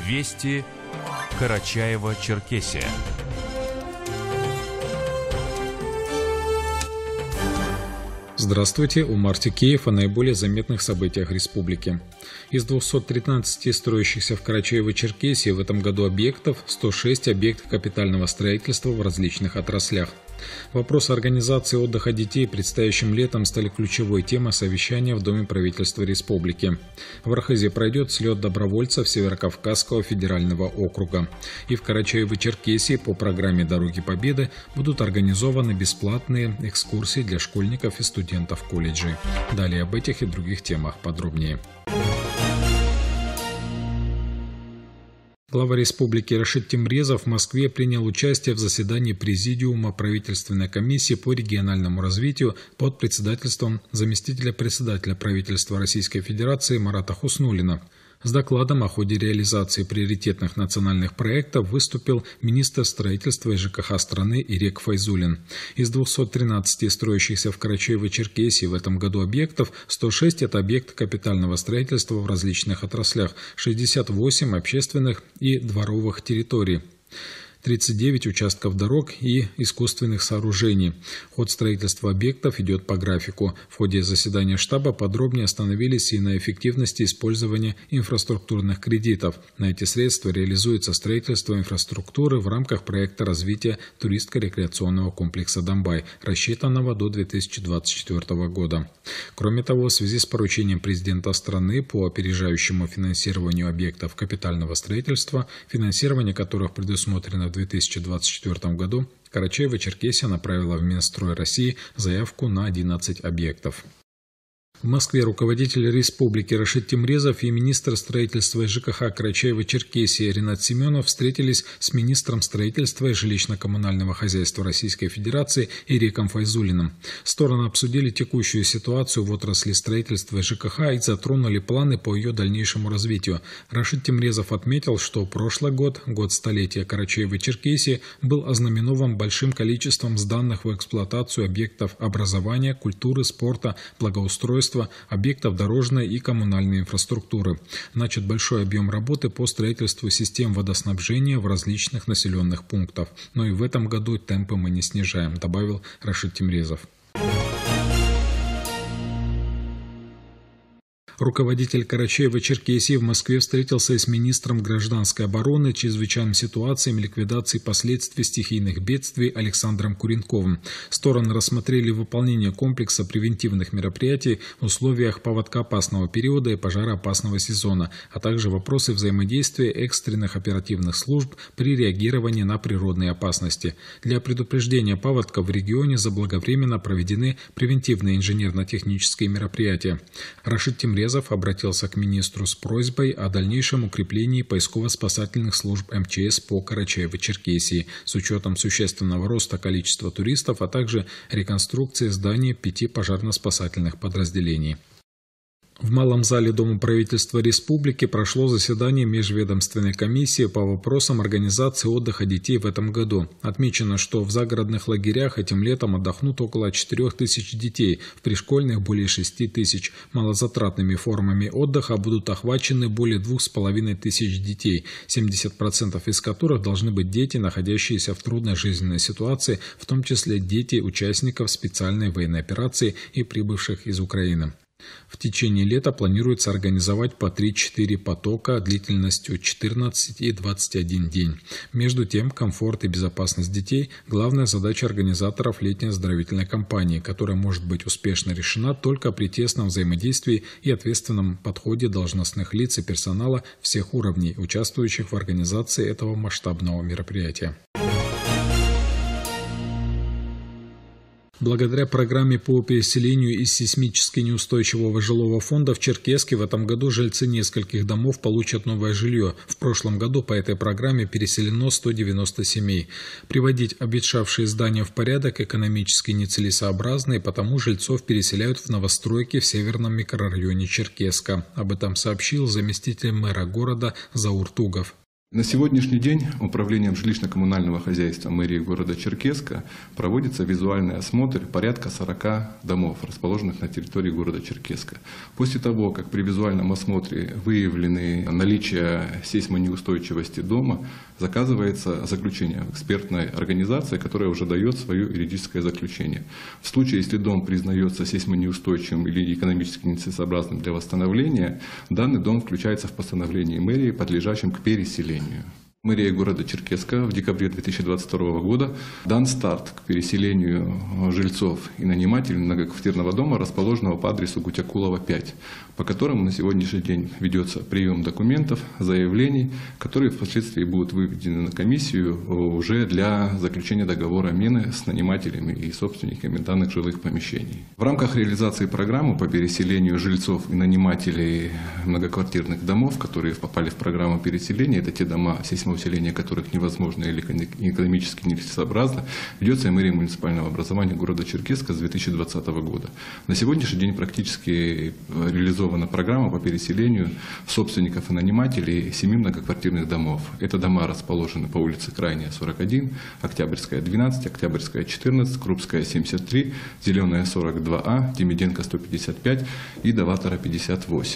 Вести Карачаево-Черкесия. Здравствуйте, Умар Текеев о наиболее заметных событиях республики. Из 213 строящихся в Карачаево-Черкесии в этом году объектов 106 объектов капитального строительства в различных отраслях. Вопросы организации отдыха детей предстоящим летом стали ключевой темой совещания в Доме правительства республики. В Архызе пройдет слет добровольцев Северокавказского федерального округа. И в Карачаево-Черкесии по программе «Дороги Победы» будут организованы бесплатные экскурсии для школьников и студентов колледжей. Далее об этих и других темах подробнее. Глава республики Рашид Темрезов в Москве принял участие в заседании Президиума правительственной комиссии по региональному развитию под председательством заместителя председателя правительства Российской Федерации Марата Хуснуллина. С докладом о ходе реализации приоритетных национальных проектов выступил министр строительства и ЖКХ страны Ирек Файзуллин. Из 213 строящихся в Карачаево-Черкесии в этом году объектов 106 – это объекты капитального строительства в различных отраслях, 68 – общественных и дворовых территорий, 39 участков дорог и искусственных сооружений. Ход строительства объектов идет по графику. В ходе заседания штаба подробнее остановились и на эффективности использования инфраструктурных кредитов. На эти средства реализуется строительство инфраструктуры в рамках проекта развития туристско-рекреационного комплекса «Домбай», рассчитанного до 2024 года. Кроме того, в связи с поручением президента страны по опережающему финансированию объектов капитального строительства, финансирование которых предусмотрено в 2024 году, Карачаево-Черкесия направила в Минстрой России заявку на 11 объектов. В Москве руководитель республики Рашид Темрезов и министр строительства и ЖКХ Карачаево-Черкесии Ринат Семенов встретились с министром строительства и жилищно-коммунального хозяйства Российской Федерации Иреком Файзуллиным. Стороны обсудили текущую ситуацию в отрасли строительства и ЖКХ и затронули планы по ее дальнейшему развитию. Рашид Темрезов отметил, что прошлый год, год столетия Карачаево-Черкесии, был ознаменован большим количеством сданных в эксплуатацию объектов образования, культуры, спорта, благоустройства, объектов дорожной и коммунальной инфраструктуры. Начат большой объем работы по строительству систем водоснабжения в различных населенных пунктах. Но и в этом году темпы мы не снижаем, добавил Рашид Темрезов. Руководитель Карачаево-Черкесии в Москве встретился с министром гражданской обороны, чрезвычайным ситуациям и ликвидации последствий стихийных бедствий Александром Куренковым. Стороны рассмотрели выполнение комплекса превентивных мероприятий в условиях паводкоопасного периода и пожароопасного сезона, а также вопросы взаимодействия экстренных оперативных служб при реагировании на природные опасности. Для предупреждения паводков в регионе заблаговременно проведены превентивные инженерно-технические мероприятия. Рашид Темрезов обратился к министру с просьбой о дальнейшем укреплении поисково-спасательных служб МЧС по Карачаево-Черкесии с учетом существенного роста количества туристов, а также реконструкции зданий 5 пожарно-спасательных подразделений. В Малом зале Дома правительства республики прошло заседание межведомственной комиссии по вопросам организации отдыха детей в этом году. Отмечено, что в загородных лагерях этим летом отдохнут около 4000 детей, в пришкольных более 6000. Малозатратными формами отдыха будут охвачены более 2500 детей, 70% из которых должны быть дети, находящиеся в трудной жизненной ситуации, в том числе дети участников специальной военной операции и прибывших из Украины. В течение лета планируется организовать по 3-4 потока длительностью 14 и 21 день. Между тем, комфорт и безопасность детей – главная задача организаторов летней оздоровительной кампании, которая может быть успешно решена только при тесном взаимодействии и ответственном подходе должностных лиц и персонала всех уровней, участвующих в организации этого масштабного мероприятия. Благодаря программе по переселению из сейсмически неустойчивого жилого фонда в Черкесске в этом году жильцы нескольких домов получат новое жилье. В прошлом году по этой программе переселено 190 семей. Приводить обветшавшие здания в порядок экономически нецелесообразно, и потому жильцов переселяют в новостройки в северном микрорайоне Черкесска. Об этом сообщил заместитель мэра города Заур Тугов. На сегодняшний день управлением жилищно-коммунального хозяйства мэрии города Черкесска проводится визуальный осмотр порядка 40 домов, расположенных на территории города Черкесска. После того, как при визуальном осмотре выявлены наличие сейсмонеустойчивости дома, заказывается заключение экспертной организации, которая уже дает свое юридическое заключение. В случае, если дом признается сейсмонеустойчивым или экономически нецелесообразным для восстановления, данный дом включается в постановление мэрии, подлежащим к переселению. Мэрия города Черкесска в декабре 2022 года дан старт к переселению жильцов и нанимателей многоквартирного дома, расположенного по адресу Гутякулова, 5, по которому на сегодняшний день ведется прием документов, заявлений, которые впоследствии будут выведены на комиссию уже для заключения договора мены с нанимателями и собственниками данных жилых помещений. В рамках реализации программы по переселению жильцов и нанимателей многоквартирных домов, которые попали в программу переселения, это те дома, сейсмоусиление которых невозможно или экономически нецелесообразно, ведется и мэрия муниципального образования города Черкесска с 2020 года. На сегодняшний день практически реализована программа по переселению собственников и нанимателей 7 многоквартирных домов. Это дома расположены по улице Крайняя, 41, Октябрьская, 12, Октябрьская, 14, Крупская, 73, Зеленая, 42А, Демиденко, 155 и Даватора, 58.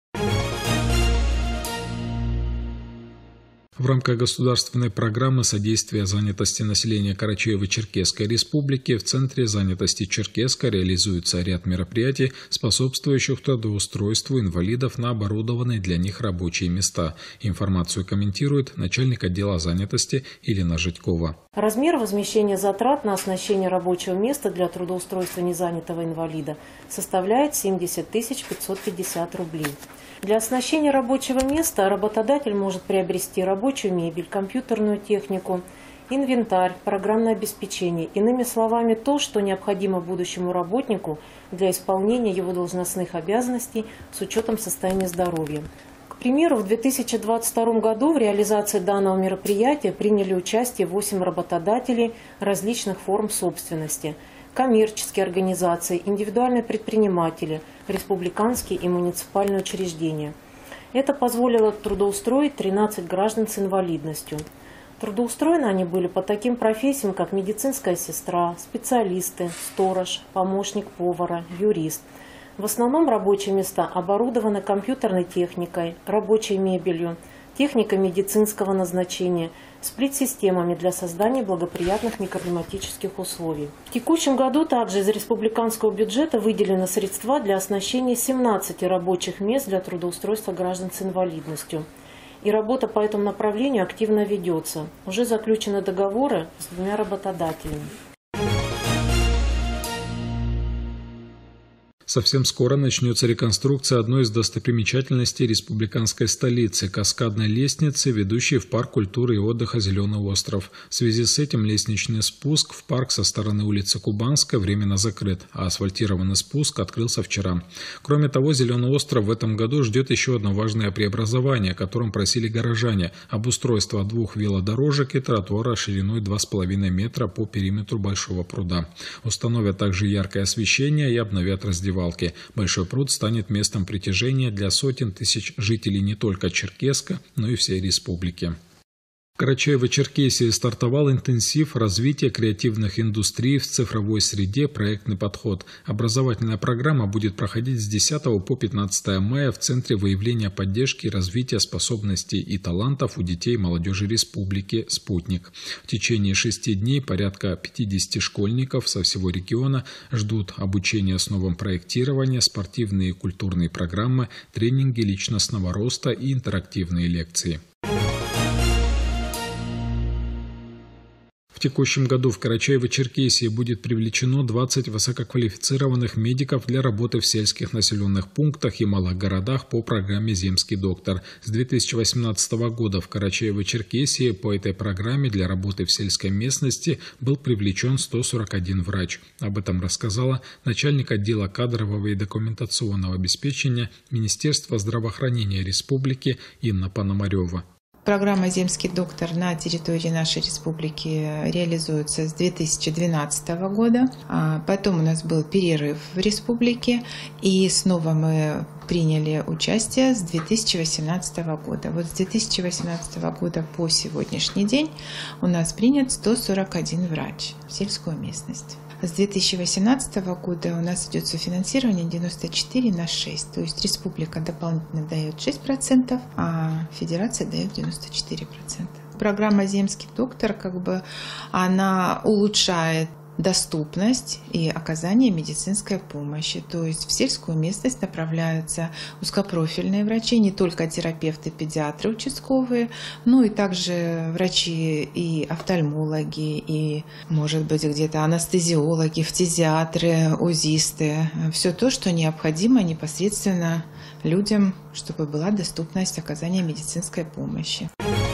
В рамках государственной программы содействия занятости населения Карачаево-Черкесской Республики в Центре занятости Черкесска реализуется ряд мероприятий, способствующих трудоустройству инвалидов на оборудованные для них рабочие места. Информацию комментирует начальник отдела занятости Елена Житькова. Размер возмещения затрат на оснащение рабочего места для трудоустройства незанятого инвалида составляет 70 550 рублей. Для оснащения рабочего места работодатель может приобрести рабочую мебель, компьютерную технику, инвентарь, программное обеспечение. Иными словами, то, что необходимо будущему работнику для исполнения его должностных обязанностей с учетом состояния здоровья. К примеру, в 2022 году в реализации данного мероприятия приняли участие 8 работодателей различных форм собственности: коммерческие организации, индивидуальные предприниматели, республиканские и муниципальные учреждения. Это позволило трудоустроить 13 граждан с инвалидностью. Трудоустроены они были по таким профессиям, как медицинская сестра, специалисты, сторож, помощник повара, юрист. В основном рабочие места оборудованы компьютерной техникой, рабочей мебелью, техникой медицинского назначения, сплит-системами для создания благоприятных микроклиматических условий. В текущем году также из республиканского бюджета выделены средства для оснащения 17 рабочих мест для трудоустройства граждан с инвалидностью. И работа по этому направлению активно ведется. Уже заключены договоры с 2 работодателями. Совсем скоро начнется реконструкция одной из достопримечательностей республиканской столицы – каскадной лестницы, ведущей в парк культуры и отдыха «Зеленый остров». В связи с этим лестничный спуск в парк со стороны улицы Кубанская временно закрыт, а асфальтированный спуск открылся вчера. Кроме того, «Зеленый остров» в этом году ждет еще одно важное преобразование, о котором просили горожане – обустройство 2 велодорожек и тротуара шириной 2,5 метра по периметру Большого пруда. Установят также яркое освещение и обновят раздевалки. Большой пруд станет местом притяжения для сотен тысяч жителей не только Черкесска, но и всей республики. В Карачаево-Черкесии стартовал интенсив развития креативных индустрий в цифровой среде «Проектный подход». Образовательная программа будет проходить с 10 по 15 мая в Центре выявления поддержки и развития способностей и талантов у детей и молодежи республики «Спутник». В течение 6 дней порядка 50 школьников со всего региона ждут обучения основам проектирования, спортивные и культурные программы, тренинги личностного роста и интерактивные лекции. В текущем году в Карачаево-Черкесии будет привлечено 20 высококвалифицированных медиков для работы в сельских населенных пунктах и малых городах по программе «Земский доктор». С 2018 года в Карачаево-Черкесии по этой программе для работы в сельской местности был привлечен 141 врач. Об этом рассказала начальник отдела кадрового и документационного обеспечения Министерства здравоохранения Республики Инна Пономарева. Программа «Земский доктор» на территории нашей республики реализуется с 2012 года. Потом у нас был перерыв в республике, и снова мы приняли участие с 2018 года. Вот с 2018 года по сегодняшний день у нас принят 141 врач в сельскую местность. С 2018 года у нас идет софинансирование 94/6, то есть республика дополнительно дает 6%, а федерация дает 94%. Программа «Земский доктор» она улучшает доступность и оказание медицинской помощи. То есть в сельскую местность направляются узкопрофильные врачи, не только терапевты, педиатры участковые, но и также врачи и офтальмологи, и, может быть, где-то анестезиологи, фтизиатры, узисты. Все то, что необходимо непосредственно людям, чтобы была доступность оказания медицинской помощи.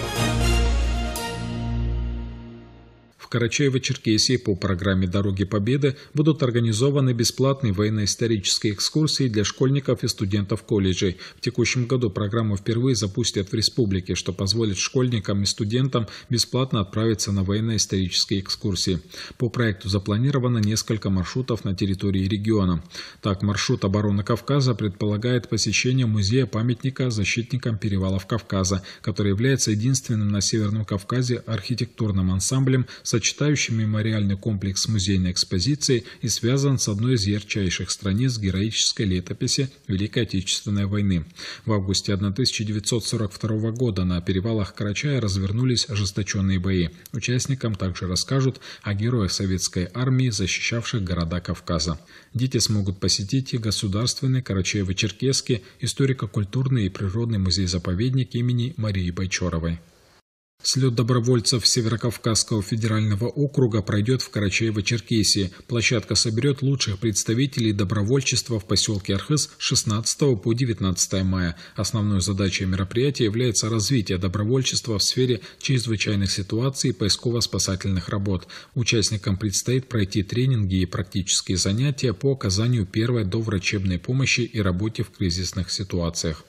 В Карачаево-Черкесии по программе «Дороги Победы» будут организованы бесплатные военно-исторические экскурсии для школьников и студентов колледжей. В текущем году программу впервые запустят в республике, что позволит школьникам и студентам бесплатно отправиться на военно-исторические экскурсии. По проекту запланировано несколько маршрутов на территории региона. Так, маршрут обороны Кавказа предполагает посещение музея-памятника защитникам перевалов Кавказа, который является единственным на Северном Кавказе архитектурным ансамблем, сочетающий мемориальный комплекс музейной экспозиции и связан с одной из ярчайших страниц героической летописи Великой Отечественной войны. В августе 1942 года на перевалах Карачая развернулись ожесточенные бои. Участникам также расскажут о героях советской армии, защищавших города Кавказа. Дети смогут посетить и Государственный Карачаево-Черкесский историко-культурный и природный музей-заповедник имени Марии Байчоровой. Слет добровольцев Северокавказского федерального округа пройдет в Карачаево-Черкесии. Площадка соберет лучших представителей добровольчества в поселке Архыз с 16 по 19 мая. Основной задачей мероприятия является развитие добровольчества в сфере чрезвычайных ситуаций и поисково-спасательных работ. Участникам предстоит пройти тренинги и практические занятия по оказанию первой доврачебной помощи и работе в кризисных ситуациях.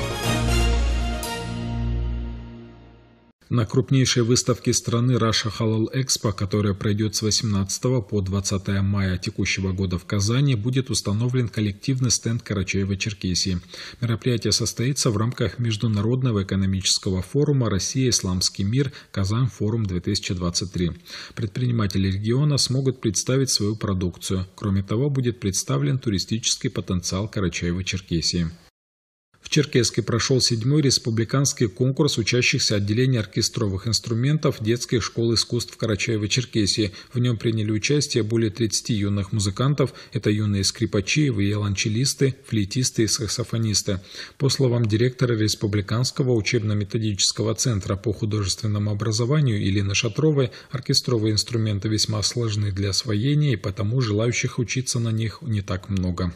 На крупнейшей выставке страны Russia Halal Expo, которая пройдет с 18 по 20 мая текущего года в Казани, будет установлен коллективный стенд Карачаево-Черкесии. Мероприятие состоится в рамках Международного экономического форума «Россия. Исламский мир. Казань-форум-2023». Предприниматели региона смогут представить свою продукцию. Кроме того, будет представлен туристический потенциал Карачаево-Черкесии. В Черкесске прошел 7-й республиканский конкурс учащихся отделения оркестровых инструментов детской школы искусств Карачаево-Черкесии. В нем приняли участие более 30 юных музыкантов. Это юные скрипачи, виолончелисты, флейтисты и саксофонисты. По словам директора Республиканского учебно-методического центра по художественному образованию Елены Шатровой, оркестровые инструменты весьма сложны для освоения, и потому желающих учиться на них не так много.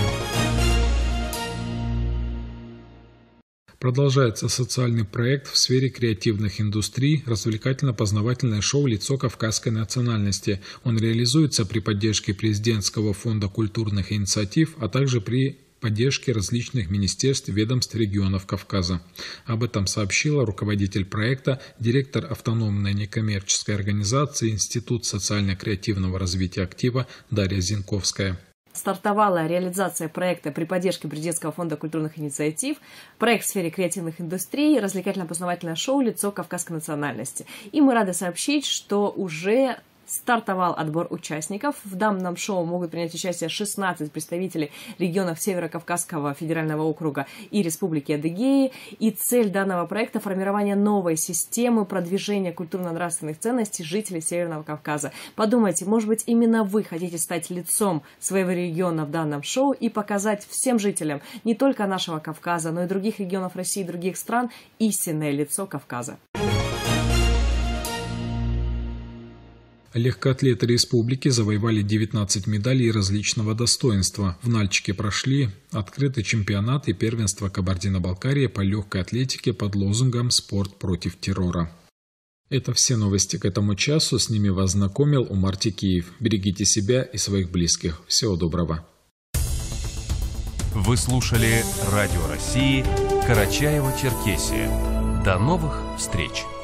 Продолжается социальный проект в сфере креативных индустрий, развлекательно-познавательное шоу «Лицо кавказской национальности». Он реализуется при поддержке Президентского фонда культурных инициатив, а также при поддержке различных министерств и ведомств регионов Кавказа. Об этом сообщила руководитель проекта, директор автономной некоммерческой организации Институт социально-креативного развития актива Дарья Зинковская. Стартовала реализация проекта при поддержке Президентского фонда культурных инициатив, проект в сфере креативных индустрий, развлекательно-познавательное шоу «Лицо кавказской национальности». И мы рады сообщить, что уже стартовал отбор участников. В данном шоу могут принять участие 16 представителей регионов Северо-Кавказского федерального округа и Республики Адыгеи. И цель данного проекта – формирование новой системы продвижения культурно-нравственных ценностей жителей Северного Кавказа. Подумайте, может быть, именно вы хотите стать лицом своего региона в данном шоу и показать всем жителям не только нашего Кавказа, но и других регионов России и других стран истинное лицо Кавказа. Легкоатлеты республики завоевали 19 медалей различного достоинства. В Нальчике прошли открытый чемпионат и первенство Кабардино-Балкарии по легкой атлетике под лозунгом «Спорт против террора». Это все новости к этому часу. С ними вас знакомил Умар Текеев. Берегите себя и своих близких. Всего доброго. Вы слушали Радио России Карачаево-Черкесия. До новых встреч!